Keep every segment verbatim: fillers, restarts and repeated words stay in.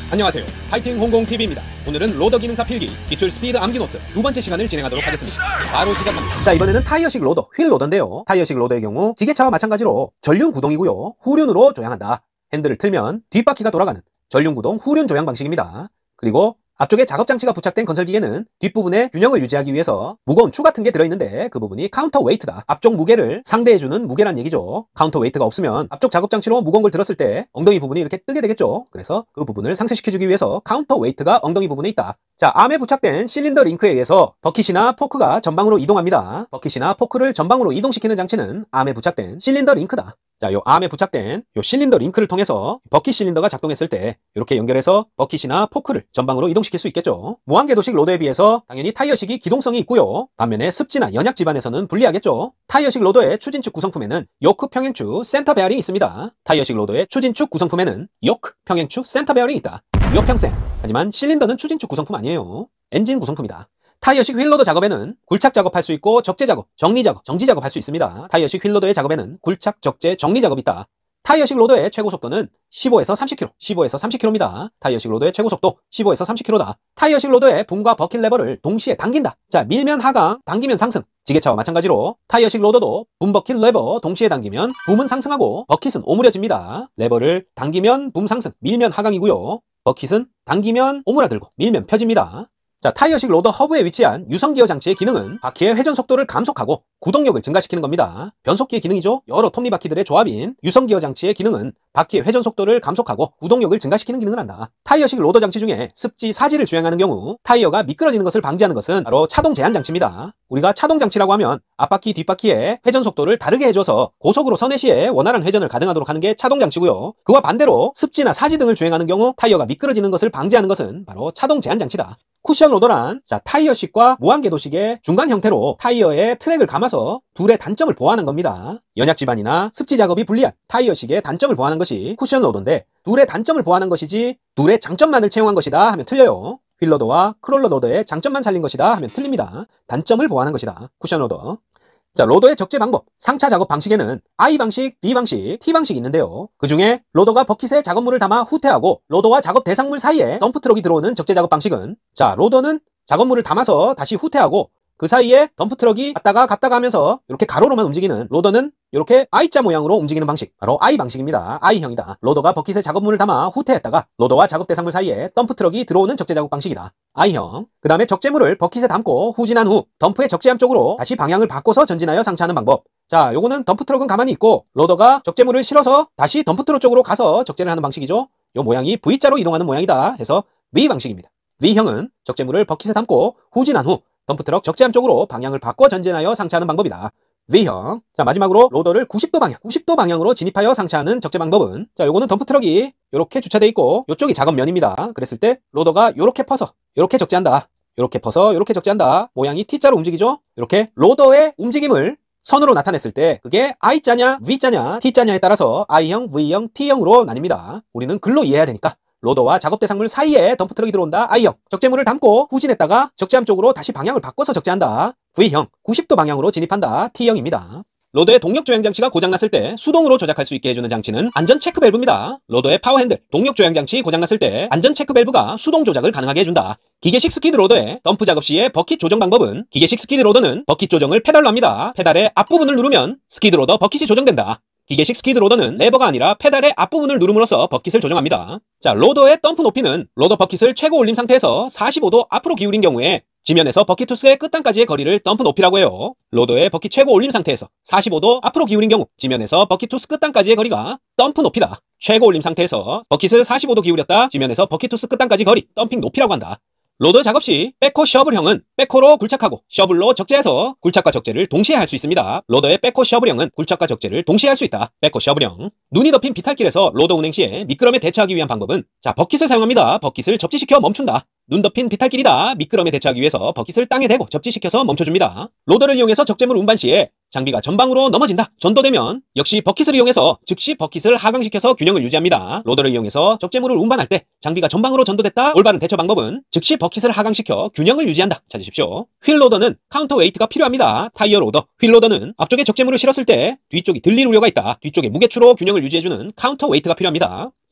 안녕하세요. 파이팅 홍공티비입니다. 오늘은 로더 기능사 필기 기출 스피드 암기 노트 두 번째 시간을 진행하도록 하겠습니다. 바로 시작합니다. 자, 이번에는 타이어식 로더, 휠 로더인데요. 타이어식 로더의 경우 지게차와 마찬가지로 전륜 구동이고요. 후륜으로 조향한다. 핸들을 틀면 뒷바퀴가 돌아가는 전륜 구동 후륜 조향 방식입니다. 그리고 앞쪽에 작업장치가 부착된 건설기계는 뒷부분에 균형을 유지하기 위해서 무거운 추 같은 게 들어있는데 그 부분이 카운터 웨이트다. 앞쪽 무게를 상대해주는 무게란 얘기죠. 카운터 웨이트가 없으면 앞쪽 작업장치로 무거운 걸 들었을 때 엉덩이 부분이 이렇게 뜨게 되겠죠. 그래서 그 부분을 상쇄시켜주기 위해서 카운터 웨이트가 엉덩이 부분에 있다. 자, 암에 부착된 실린더 링크에 의해서 버킷이나 포크가 전방으로 이동합니다. 버킷이나 포크를 전방으로 이동시키는 장치는 암에 부착된 실린더 링크다. 자, 요 암에 부착된 요 실린더 링크를 통해서 버킷 실린더가 작동했을 때 이렇게 연결해서 버킷이나 포크를 전방으로 이동시킬 수 있겠죠. 무한궤도식 로더에 비해서 당연히 타이어식이 기동성이 있고요. 반면에 습지나 연약 지반에서는 불리하겠죠. 타이어식 로더의 추진축 구성품에는 요크 평행축 센터 베어링이 있습니다. 타이어식 로더의 추진축 구성품에는 요크 평행축 센터 베어링이 있다. 요평센. 하지만 실린더는 추진축 구성품 아니에요. 엔진 구성품이다. 타이어식 휠로더 작업에는 굴착 작업할 수 있고 적재 작업, 정리 작업, 정지 작업할 수 있습니다. 타이어식 휠로더의 작업에는 굴착, 적재, 정리 작업이 있다. 타이어식 로더의 최고 속도는 십오에서 삼십 킬로미터, 십오에서 삼십 킬로미터입니다. 타이어식 로더의 최고 속도 십오에서 삼십 킬로미터다. 타이어식 로더의 붐과 버킷 레버를 동시에 당긴다. 자, 밀면 하강, 당기면 상승. 지게차와 마찬가지로 타이어식 로더도 붐, 버킷, 레버 동시에 당기면 붐은 상승하고 버킷은 오므려집니다. 레버를 당기면 붐 상승, 밀면 하강이고요. 버킷은 당기면 오므라들고 밀면 펴집니다. 자, 타이어식 로더 허브에 위치한 유성기어 장치의 기능은 바퀴의 회전 속도를 감속하고 구동력을 증가시키는 겁니다. 변속기의 기능이죠. 여러 톱니바퀴들의 조합인 유성기어 장치의 기능은 바퀴의 회전 속도를 감속하고 구동력을 증가시키는 기능을 한다. 타이어식 로더 장치 중에 습지, 사지를 주행하는 경우 타이어가 미끄러지는 것을 방지하는 것은 바로 차동 제한 장치입니다. 우리가 차동 장치라고 하면 앞바퀴, 뒷바퀴의 회전 속도를 다르게 해줘서 고속으로 선회 시에 원활한 회전을 가능하도록 하는 게 차동 장치고요. 그와 반대로 습지나 사지 등을 주행하는 경우 타이어가 미끄러지는 것을 방지하는 것은 바로 차동 제한 장치다. 쿠션 로더란 자 타이어식과 무한궤도식의 중간 형태로 타이어에 트랙을 감아서 둘의 단점을 보완한 겁니다. 연약 지반이나 습지 작업이 불리한 타이어식의 단점을 보완한 것이 쿠션 로더인데 둘의 단점을 보완한 것이지 둘의 장점만을 채용한 것이다 하면 틀려요. 휠로더와 크롤러 로더의 장점만 살린 것이다 하면 틀립니다. 단점을 보완한 것이다. 쿠션 로더. 자, 로더의 적재 방법. 상차 작업 방식에는 I 방식, B 방식, T 방식이 있는데요. 그 중에 로더가 버킷에 작업물을 담아 후퇴하고 로더와 작업 대상물 사이에 덤프트럭이 들어오는 적재 작업 방식은 자, 로더는 작업물을 담아서 다시 후퇴하고 그 사이에 덤프트럭이 갔다가 갔다가 하면서 이렇게 가로로만 움직이는 로더는 이렇게 I자 모양으로 움직이는 방식, 바로 I 방식입니다. I형이다. 로더가 버킷에 작업물을 담아 후퇴했다가 로더와 작업 대상물 사이에 덤프트럭이 들어오는 적재 작업 방식이다. I형. 그 다음에 적재물을 버킷에 담고 후진한 후 덤프의 적재함 쪽으로 다시 방향을 바꿔서 전진하여 상차하는 방법. 자, 요거는 덤프트럭은 가만히 있고 로더가 적재물을 실어서 다시 덤프트럭 쪽으로 가서 적재를 하는 방식이죠. 요 모양이 V자로 이동하는 모양이다 해서 V 방식입니다. V형은 적재물을 버킷에 담고 후진한 후 덤프트럭 적재함 쪽으로 방향을 바꿔 전진하여 상차하는 방법이다. V형. 자, 마지막으로 로더를 구십 도 방향, 구십 도 방향으로 진입하여 상차하는 적재 방법은 자, 요거는 덤프트럭이 이렇게 주차되어 있고 요쪽이 작업면입니다. 그랬을 때 로더가 요렇게 퍼서 요렇게 적재한다. 요렇게 퍼서 요렇게 적재한다. 모양이 T자로 움직이죠. 이렇게 로더의 움직임을 선으로 나타냈을 때 그게 I자냐 V자냐 T자냐에 따라서 I형, V형, T형으로 나뉩니다. 우리는 글로 이해해야 되니까 로더와 작업 대상물 사이에 덤프트럭이 들어온다. I형. 적재물을 담고 후진했다가 적재함 쪽으로 다시 방향을 바꿔서 적재한다. V형. 구십 도 방향으로 진입한다. T형입니다. 로더의 동력 조향 장치가 고장났을 때 수동으로 조작할 수 있게 해주는 장치는 안전 체크 밸브입니다. 로더의 파워 핸들, 동력 조향 장치 고장났을 때 안전 체크 밸브가 수동 조작을 가능하게 해준다. 기계식 스키드 로더의 덤프 작업 시의 버킷 조정 방법은 기계식 스키드 로더는 버킷 조정을 페달로 합니다. 페달의 앞부분을 누르면 스키드 로더 버킷이 조정된다. 기계식 스키드 로더는 레버가 아니라 페달의 앞부분을 누름으로써 버킷을 조정합니다. 자, 로더의 덤프 높이는 로더 버킷을 최고 올림 상태에서 사십오 도 앞으로 기울인 경우에 지면에서 버킷 투스의 끝단까지의 거리를 덤프 높이라고 해요. 로더의 버킷 최고 올림 상태에서 사십오 도 앞으로 기울인 경우 지면에서 버킷 투스 끝단까지의 거리가 덤프 높이다. 최고 올림 상태에서 버킷을 사십오 도 기울였다. 지면에서 버킷 투스 끝단까지 거리 덤핑 높이라고 한다. 로더 작업 시 백호 셔블형은 백호로 굴착하고 셔블로 적재해서 굴착과 적재를 동시에 할 수 있습니다. 로더의 백호 셔블형은 굴착과 적재를 동시에 할 수 있다. 백호 셔블형. 눈이 덮인 비탈길에서 로더 운행 시에 미끄럼에 대처하기 위한 방법은 자, 버킷을 사용합니다. 버킷을 접지시켜 멈춘다. 눈 덮인 비탈길이다. 미끄럼에 대처하기 위해서 버킷을 땅에 대고 접지시켜서 멈춰줍니다. 로더를 이용해서 적재물 운반 시에 장비가 전방으로 넘어진다. 전도되면 역시 버킷을 이용해서 즉시 버킷을 하강시켜서 균형을 유지합니다. 로더를 이용해서 적재물을 운반할 때 장비가 전방으로 전도됐다. 올바른 대처 방법은 즉시 버킷을 하강시켜 균형을 유지한다. 찾으십시오. 휠 로더는 카운터 웨이트가 필요합니다. 타이어 로더, 휠 로더는 앞쪽에 적재물을 실었을 때 뒤쪽이 들릴 우려가 있다. 뒤쪽의 무게추로 균형을 유지해주는 카운터 웨이트가 필요합니다.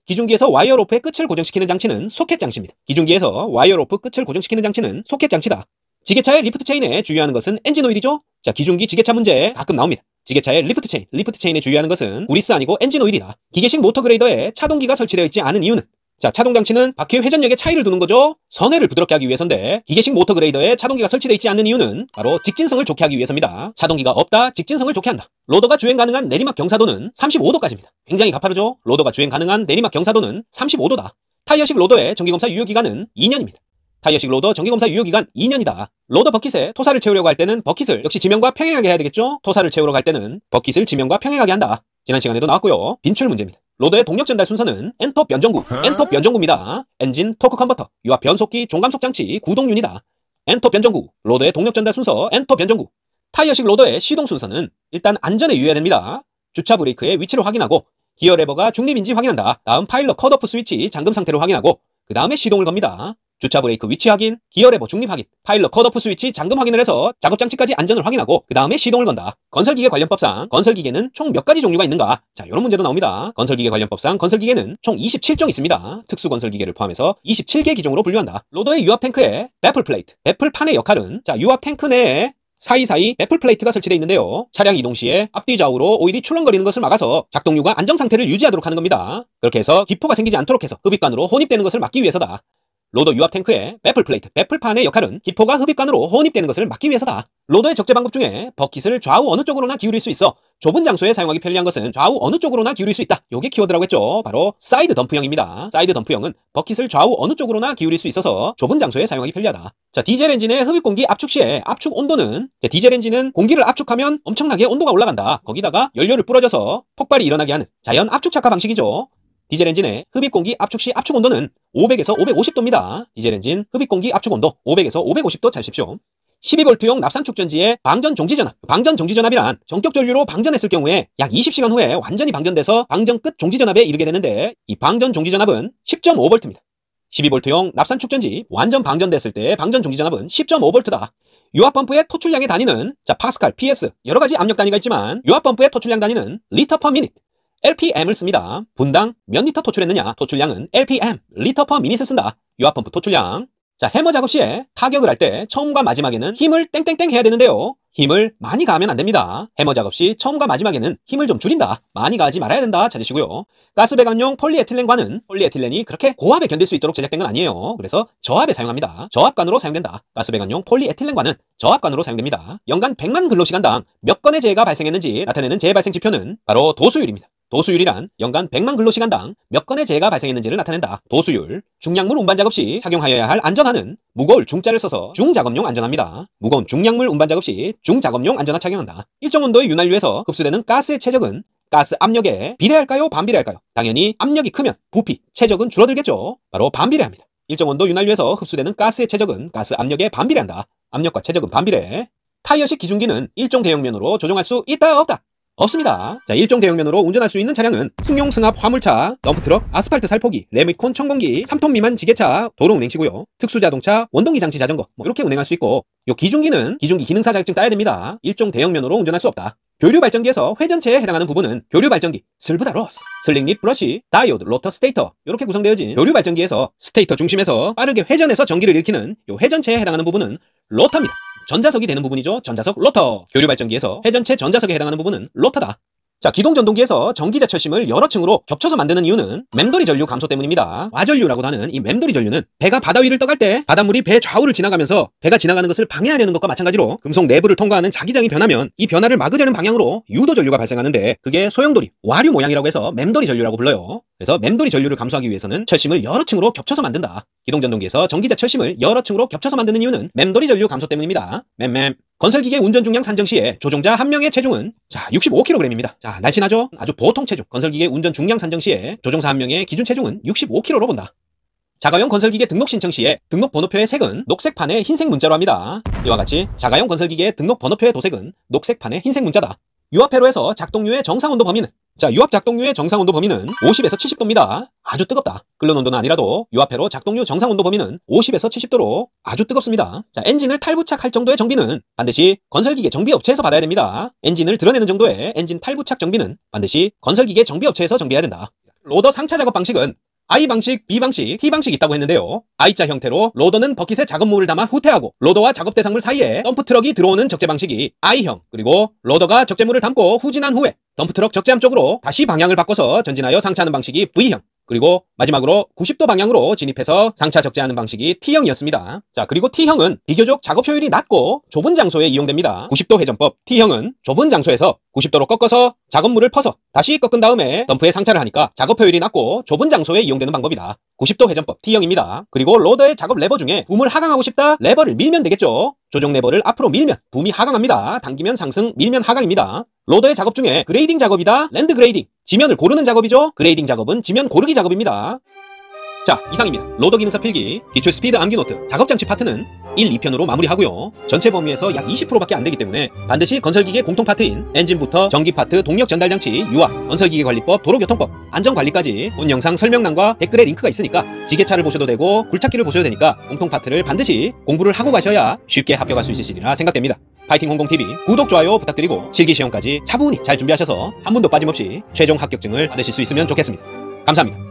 기중기에서 와이어 로프의 끝을 고정시키는 장치는 소켓 장치입니다. 기중기에서 와이어 로프 끝을 고정시키는 장치는 소켓 장치다. 지게차의 리프트 체인에 주의하는 것은 엔진 오일이죠? 자, 기중기 지게차 문제 가끔 나옵니다. 지게차의 리프트 체인, 리프트 체인에 주의하는 것은 구리스 아니고 엔진 오일이다. 기계식 모터 그레이더에 차동기가 설치되어 있지 않은 이유는? 자, 차동 장치는 바퀴 회전력의 차이를 두는 거죠. 선회를 부드럽게 하기 위해서인데 기계식 모터 그레이더에 차동기가 설치되어 있지 않는 이유는 바로 직진성을 좋게 하기 위해서입니다. 차동기가 없다, 직진성을 좋게 한다. 로더가 주행 가능한 내리막 경사도는 삼십오 도까지입니다. 굉장히 가파르죠? 로더가 주행 가능한 내리막 경사도는 삼십오 도다. 타이어식 로더의 정기검사 유효기간은 이 년입니다. 타이어식 로더 정기검사 유효기간 이 년이다. 로더 버킷에 토사를 채우려고 할 때는 버킷을 역시 지면과 평행하게 해야 되겠죠? 토사를 채우러 갈 때는 버킷을 지면과 평행하게 한다. 지난 시간에도 나왔고요. 빈출 문제입니다. 로더의 동력 전달 순서는 엔톱 변전구, 엔톱 변전구입니다. 엔진, 토크 컨버터, 유압 변속기, 종감속 장치, 구동륜이다. 엔톱 변전구, 로더의 동력 전달 순서 엔톱 변전구. 타이어식 로더의 시동 순서는 일단 안전에 유의해야 됩니다. 주차 브레이크의 위치를 확인하고 기어 레버가 중립인지 확인한다. 다음 파일럿 컷오프 스위치 잠금 상태를 확인하고 그 다음에 시동을 겁니다. 주차 브레이크 위치 확인, 기어 레버 중립 확인, 파일럿 컷오프 스위치 잠금 확인을 해서 작업 장치까지 안전을 확인하고 그 다음에 시동을 건다. 건설기계 관련법상 건설기계는 총 몇 가지 종류가 있는가? 자, 이런 문제도 나옵니다. 건설기계 관련법상 건설기계는 총 이십칠 종 있습니다. 특수 건설기계를 포함해서 이십칠 개 기종으로 분류한다. 로더의 유압 탱크에 배플 플레이트, 배플판의 역할은 자, 유압 탱크 내에 사이사이 배플 플레이트가 설치되어 있는데요. 차량 이동 시에 앞뒤 좌우로 오일이 출렁거리는 것을 막아서 작동류가 안정 상태를 유지하도록 하는 겁니다. 그렇게 해서 기포가 생기지 않도록 해서 흡입관으로 혼입되는 것을 막기 위해서다. 로더 유압 탱크의 배플 플레이트, 배플판의 역할은 기포가 흡입관으로 혼입되는 것을 막기 위해서다. 로더의 적재 방법 중에 버킷을 좌우 어느 쪽으로나 기울일 수 있어 좁은 장소에 사용하기 편리한 것은 좌우 어느 쪽으로나 기울일 수 있다. 요게 키워드라고 했죠. 바로 사이드 덤프형입니다. 사이드 덤프형은 버킷을 좌우 어느 쪽으로나 기울일 수 있어서 좁은 장소에 사용하기 편리하다. 자, 디젤 엔진의 흡입 공기 압축 시에 압축 온도는 자, 디젤 엔진은 공기를 압축하면 엄청나게 온도가 올라간다. 거기다가 연료를 뿌려줘서 폭발이 일어나게 하는 자연 압축 착화 방식이죠. 디젤 엔진의 흡입 공기 압축 시 압축 온도는 오백에서 오백오십 도입니다. 디젤 엔진 흡입 공기 압축 온도 오백에서 오백오십 도 찾으십시오. 십이 볼트용 납산 축전지의 방전 정지 전압. 방전 정지 전압이란 전격 전류로 방전했을 경우에 약 이십 시간 후에 완전히 방전돼서 방전 끝 정지 전압에 이르게 되는데 이 방전 정지 전압은 십 점 오 볼트입니다. 십이 볼트용 납산 축전지 완전 방전됐을 때 방전 정지 전압은 십 점 오 볼트다. 유압 펌프의 토출량의 단위는 자, 파스칼, 피에스 여러 가지 압력 단위가 있지만 유압 펌프의 토출량 단위는 리터 퍼 미닛. 엘피엠을 씁니다. 분당 몇 리터 토출했느냐? 토출량은 엘피엠, 리터 퍼 미닛을 쓴다. 유압펌프 토출량. 자, 해머 작업 시에 타격을 할 때 처음과 마지막에는 힘을 땡땡땡 해야 되는데요. 힘을 많이 가하면 안 됩니다. 해머 작업 시 처음과 마지막에는 힘을 좀 줄인다. 많이 가하지 말아야 된다. 찾으시고요. 가스 배관용 폴리에틸렌관은 폴리에틸렌이 그렇게 고압에 견딜 수 있도록 제작된 건 아니에요. 그래서 저압에 사용합니다. 저압관으로 사용된다. 가스 배관용 폴리에틸렌관은 저압관으로 사용됩니다. 연간 백만 근로시간당 몇 건의 재해가 발생했는지 나타내는 재해 발생 지표는 바로 도수율입니다. 도수율이란 연간 백만 근로시간당 몇 건의 재해가 발생했는지를 나타낸다. 도수율. 중량물 운반 작업 시 착용하여야 할 안전화는 무거울 중자를 써서 중작업용 안전화입니다. 무거운 중량물 운반 작업 시 중작업용 안전화 착용한다. 일정 온도의 윤활유에서 흡수되는 가스의 최적은 가스 압력에 비례할까요? 반비례할까요? 당연히 압력이 크면 부피, 최적은 줄어들겠죠. 바로 반비례합니다. 일정 온도 윤활유에서 흡수되는 가스의 최적은 가스 압력에 반비례한다. 압력과 최적은 반비례. 타이어식 기중기는 일종 대형면으로 조정할 수 있다, 없다? 없습니다. 자, 일종 대형면으로 운전할 수 있는 차량은 승용 승합 화물차, 덤프트럭, 아스팔트 살포기, 레미콘 청공기, 삼 톤 미만 지게차, 도로 운행시고요. 특수자동차, 원동기 장치 자전거 뭐 이렇게 운행할 수 있고 요 기중기는 기중기 기능사 자격증 따야 됩니다. 일종 대형면으로 운전할 수 없다. 교류 발전기에서 회전체에 해당하는 부분은 교류 발전기, 슬브다 로스, 슬링립 브러쉬, 다이오드, 로터 스테이터 이렇게 구성되어진 교류 발전기에서 스테이터 중심에서 빠르게 회전해서 전기를 일으키는 요 회전체에 해당하는 부분은 로터입니다. 전자석이 되는 부분이죠. 전자석 로터. 교류 발전기에서 회전체 전자석에 해당하는 부분은 로터다. 자, 기동전동기에서 전기제 철심을 여러 층으로 겹쳐서 만드는 이유는 맴돌이 전류 감소 때문입니다. 와전류라고도 하는 이 맴돌이 전류는 배가 바다 위를 떠갈 때 바닷물이 배 좌우를 지나가면서 배가 지나가는 것을 방해하려는 것과 마찬가지로 금속 내부를 통과하는 자기장이 변하면 이 변화를 막으려는 방향으로 유도 전류가 발생하는데 그게 소용돌이, 와류 모양이라고 해서 맴돌이 전류라고 불러요. 그래서 맴돌이 전류를 감소하기 위해서는 철심을 여러 층으로 겹쳐서 만든다. 기동전동기에서 전기제 철심을 여러 층으로 겹쳐서 만드는 이유는 맴돌이 전류 감소 때문입니다. 맴맴. 건설기계 운전 중량 산정 시에 조종자 한 명의 체중은 자 육십오 킬로그램입니다. 자, 날씬하죠? 아주 보통 체중. 건설기계 운전 중량 산정 시에 조종사 한 명의 기준 체중은 육십오 킬로그램로 본다. 자가용 건설기계 등록 신청 시에 등록 번호표의 색은 녹색 판에 흰색 문자로 합니다. 이와 같이 자가용 건설기계 등록 번호표의 도색은 녹색 판에 흰색 문자다. 유압회로에서 작동류의 정상온도 범위는 자, 유압 작동류의 정상온도 범위는 오십에서 칠십 도입니다. 아주 뜨겁다. 끓는 온도는 아니라도 유압회로 작동류 정상온도 범위는 오십에서 칠십 도로 아주 뜨겁습니다. 자, 엔진을 탈부착할 정도의 정비는 반드시 건설기계 정비업체에서 받아야 됩니다. 엔진을 드러내는 정도의 엔진 탈부착 정비는 반드시 건설기계 정비업체에서 정비해야 된다. 로더 상차 작업 방식은 I 방식, B 방식, T 방식 있다고 했는데요. I자 형태로 로더는 버킷에 작업물을 담아 후퇴하고 로더와 작업 대상물 사이에 덤프트럭이 들어오는 적재 방식이 I형, 그리고 로더가 적재물을 담고 후진한 후에 덤프트럭 적재함 쪽으로 다시 방향을 바꿔서 전진하여 상차하는 방식이 V형, 그리고 마지막으로 구십 도 방향으로 진입해서 상차 적재하는 방식이 T형이었습니다. 자, 그리고 T형은 비교적 작업 효율이 낮고 좁은 장소에 이용됩니다. 구십 도 회전법 T형은 좁은 장소에서 구십 도로 꺾어서 작업물을 퍼서 다시 꺾은 다음에 덤프에 상차를 하니까 작업 효율이 낮고 좁은 장소에 이용되는 방법이다. 구십 도 회전법 T형입니다. 그리고 로더의 작업 레버 중에 붐을 하강하고 싶다? 레버를 밀면 되겠죠. 조종 레버를 앞으로 밀면 붐이 하강합니다. 당기면 상승, 밀면 하강입니다. 로더의 작업 중에 그레이딩 작업이다, 랜드 그레이딩, 지면을 고르는 작업이죠. 그레이딩 작업은 지면 고르기 작업입니다. 자, 이상입니다. 로더 기능사 필기, 기출 스피드 암기 노트, 작업장치 파트는 일, 이 편으로 마무리하고요. 전체 범위에서 약 이십 퍼센트밖에 안 되기 때문에 반드시 건설기계 공통 파트인 엔진부터 전기 파트, 동력 전달장치, 유아, 건설기계 관리법, 도로교통법, 안전관리까지 본 영상 설명란과 댓글에 링크가 있으니까 지게차를 보셔도 되고 굴착기를 보셔도 되니까 공통 파트를 반드시 공부를 하고 가셔야 쉽게 합격할 수 있으시리라 생각됩니다. 파이팅 홍공티비 구독, 좋아요 부탁드리고 실기시험까지 차분히 잘 준비하셔서 한 분도 빠짐없이 최종 합격증을 받으실 수 있으면 좋겠습니다. 감사합니다.